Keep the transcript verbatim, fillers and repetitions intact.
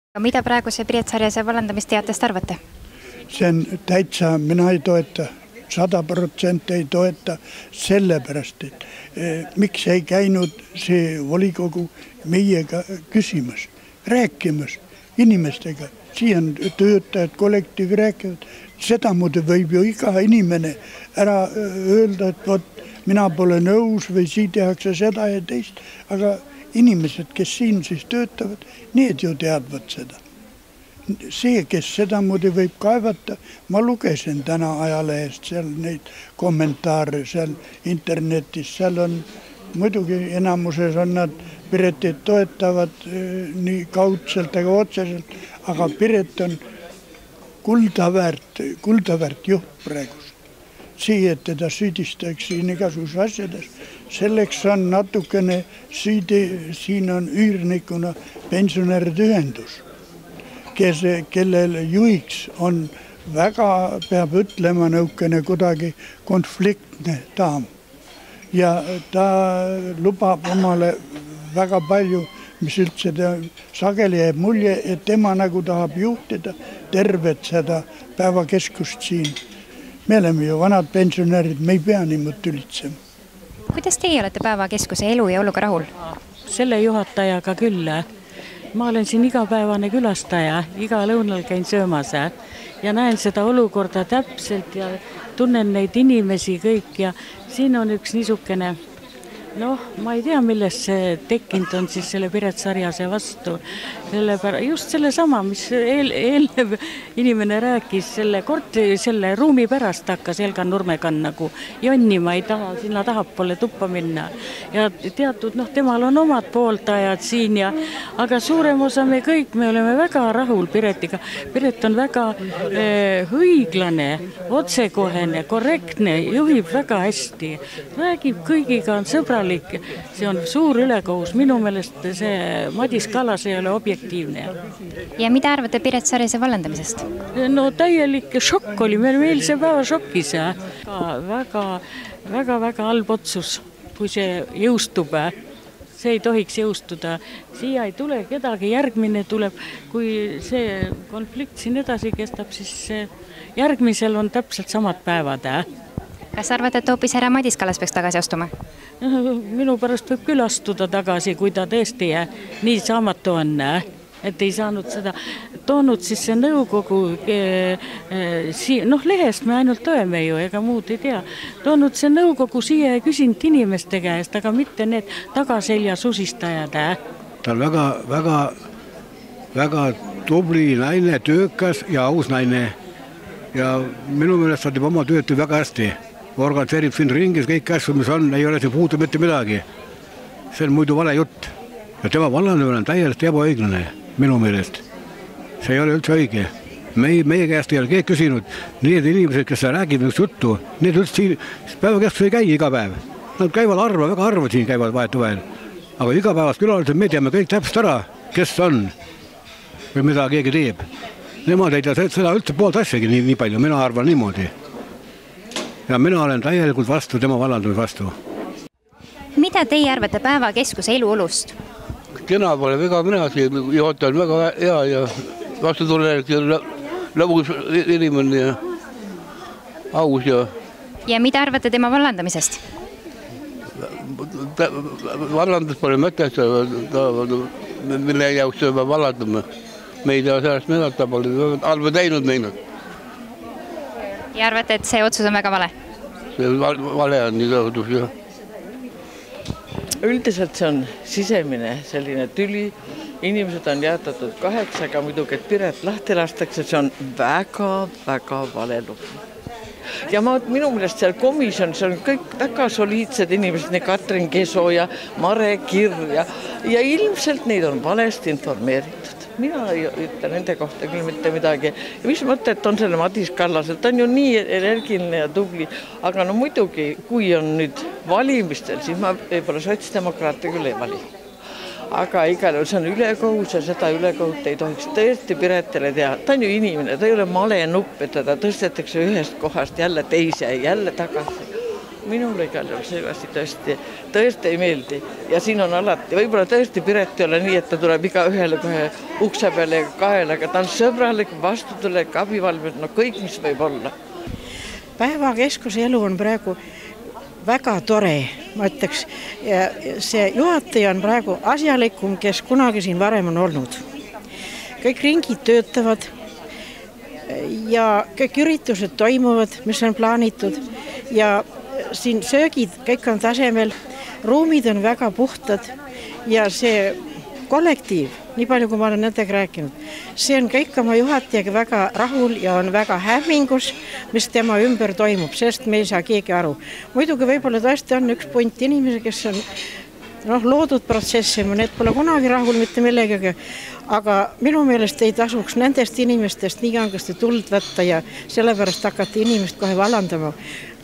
Mida praeguse Piret Sarjase vallandamisteatest arvate? See on täitsa, mina ei toeta, sada protsenti ei toeta sellepärast, et eh, miks ei käinud see volikogu meiega küsimas, rääkimas inimestega. Siin töötajad kollektiivi rääkivad, seda muidu võib ju iga inimene ära öelda, et võt, mina pole nõus või siin tehakse seda ja teist, aga inimesed, kes siin siis töötavad, need ju teadvad seda. See, kes seda muidu võib kaevata, ma lugesin täna ajalehest seal neid kommentaare seal internetis, seal on muidugi enamuses on nad Piretit toetavad eh, nii kaudselt ega otseselt, aga Piret on kuldaväärt, kuldaväärt juht praegust. See, et teda süüdistaks siin igasugus asjades, selleks on natukene süüdi, siin on üürnikuna pensionäride ühendus, kes, kellel juhiks on väga, peab ütlema nõukene kuidagi konfliktne daam. Ja ta lubab omale väga palju, mis üldse ta, sageli jääb mulje, et tema nagu tahab juhtida tervet seda päevakeskust siin. Me oleme ju vanad pensionärid, me ei pea niimoodi ülitsema. Kuidas teie olete päevakeskuse elu ja oluga rahul? Selle juhatajaga küll. Ma olen siin igapäevane külastaja, iga lõunal käin söömas ja näen seda olukorda täpselt ja tunnen neid inimesi kõik ja siin on üks niisukene, noh, ma ei tea, millest see tekkinud on siis selle Piret Sarjase vastu. Selle pära, just selle sama, mis eel, eelnev inimene rääkis, selle, korteri, selle ruumi pärast hakkas Helga Nurmekan nagu jonnima, ei taha, sinna tahab pole tuppa minna. Ja teatud, noh, temal on omad pooltajad siin ja, aga suurem osa me kõik, me oleme väga rahul Piretiga. Piret on väga eh, õiglane, otsekohene, korrektne, juhib väga hästi, räägib kõigiga, on sõbralik. See on suur ülekohus. Minu meelest see Madis Kallas ei ole objektiivne. Ja mida arvate Piret Sarjase vallandamisest? No täielik šokk oli, me olime eilse päeva šokis. Väga, väga, väga halb otsus, kui see jõustub. See ei tohiks jõustuda. Siia ei tule kedagi, järgmine tuleb. Kui see konflikt siin edasi kestab, siis järgmisel on täpselt samad päevad. Kas arvate, et hoopis härra Madis Kallas peaks tagasi astuma? Minu pärast võib küll astuda tagasi, kui ta tõesti nii saamatu on, et ei saanud seda toonud siis see nõukogu, noh lehest me ainult toeme ju, ega muud ei tea, toonud see nõukogu siia ja küsinud inimeste käest, aga mitte need tagaselja susistajad. Ta on väga, väga, väga tubli naine, töökas ja aus naine ja minu meelest ta teeb oma tööd väga hästi. Organiseerib siin ringis kõik asju, mis on, ei ole see puudu mitte midagi. See on muidu vale jutt. Ja tema vallandamine on täiesti ebaõiglane, minu meelest. See ei ole üldse õige. Meie, meie käest ei ole keegi küsinud. Need inimesed, kes räägivad üks juttu, need üldse siin päevakeskus ei käi iga päev. Nad käivad arva, väga arva siin käivad vahetu vahel. Aga igapäevast külalised me teame kõik täpselt ära, kes on või mida keegi teeb. Nemad ei tea seda üldse poolt asjagi nii, nii palju, mina arvan niimoodi. Ja mina olen täielikult vastu tema vallandamise vastu. Mida teie arvate päevakeskuse eluolust? Kena pole väga mina siin, juhataja on väga hea ja vastu tulelik ja lõbus inimene ja aus. Ja, ja mida arvate tema vallandamisest? Vallandus pole mõttes, mille jaoks ta vallandama. Me ei tea sellest midagi, ta pole halba teinud meile. Ja arvate, et see otsus on väga vale? See vale on nii tõhudus, jah. Üldiselt see on sisemine selline tüli. Inimesed on jäetatud kaheks, aga muidugi, et Piret lahti lastakse, see on väga, väga vale lugu. Ja ma, minu meelest seal komisjon, see on kõik väga soliidsed inimesed, nii Katrin Keso ja Mare Kirr ja, ja ilmselt neid on valesti informeeritud. Mina ei ütle nende kohta küll mitte midagi. Ja mis mõtet on selle Madis Kallasel? Ta on ju nii energiline ja tubli. Aga no muidugi, kui on nüüd valimistel, siis ma võib-olla sotsdemokraate küll ei vali. Aga igal juhul see on ülekohus ja seda ülekohut ei tohiks tõesti Piretile teha. Ta on ju inimene, ta ei ole male nupp, et teda tõstetakse ühest kohast jälle teise ja jälle tagasi. minule igal juhul see asi tõesti, tõesti ei meeldi. Ja siin on alati, võib-olla tõesti Piret ei ole nii, et ta tuleb iga ühele kohe ukse peale ja kaela, aga ta on sõbralik, vastutulek, abivalmid, no kõik, mis võib olla. Päevakeskuse elu on praegu väga tore, ma ütleks. Ja see juhataja on praegu asjalikum, kes kunagi siin varem on olnud. Kõik ringid töötavad ja kõik üritused toimuvad, mis on plaanitud ja siin söögid, kõik on tasemel, ruumid on väga puhtad ja see kollektiiv, nii palju kui ma olen nendega rääkinud, see on kõik oma juhatajaga väga rahul ja on väga hämmingus, mis tema ümber toimub, sest me ei saa keegi aru. Muidugi võib-olla tõesti on üks punt inimesi, kes on noh, loodud protsessi, need pole kunagi rahul mitte millegagi, aga minu meelest ei tasuks nendest inimestest nii kangesti tuld võtta ja sellepärast hakati inimest kohe vallandama.